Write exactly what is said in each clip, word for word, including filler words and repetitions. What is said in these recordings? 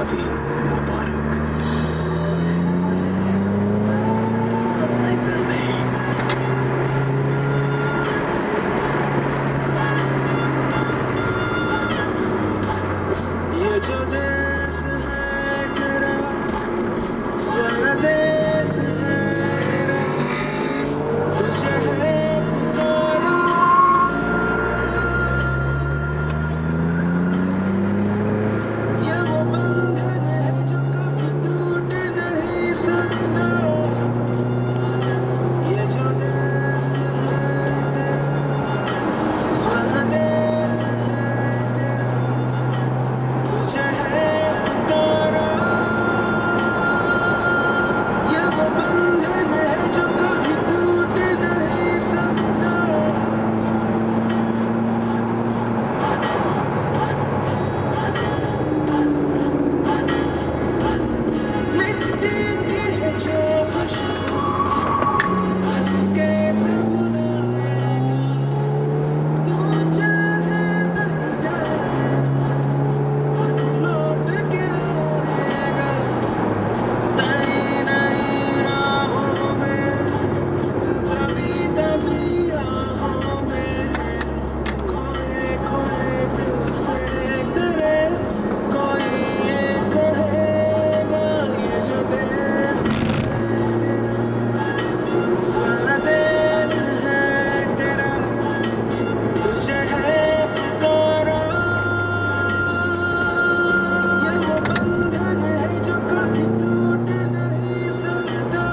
शादी मुबारक। सबसे फिल्में ये जो देश है तेरा स्वदेश है मेरा, तुझे है पुकारा। ये वो बंधन है जो कभी टूट नहीं सकता। ये जो देश है तेरा स्वदेश है तेरा, तुझे है पुकारा। ये वो बंधन है जो कभी टूट नहीं सकता। मिट्टी की है जो खुशबू, अब कैसे भुलाएगा। तू चाहे कहीं जाए, तू लौट के आएगा। नई नई राहों में, दबी दबी राहों में, खोए खोए दिल से तेरे कोई ये कहेगा। ये जो देश है तेरा स्वदेश है तेरा, तुझे है पुकारा। ये वो बंधन है जो कभी टूट नहीं सकता।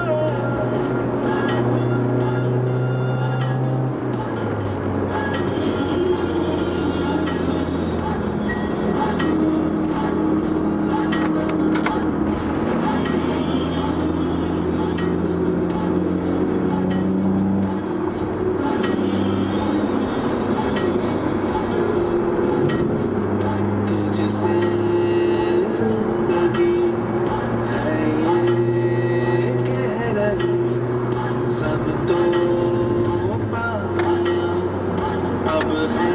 तुझसे जिंदगी है ये कह रही, सब तो पाया अब है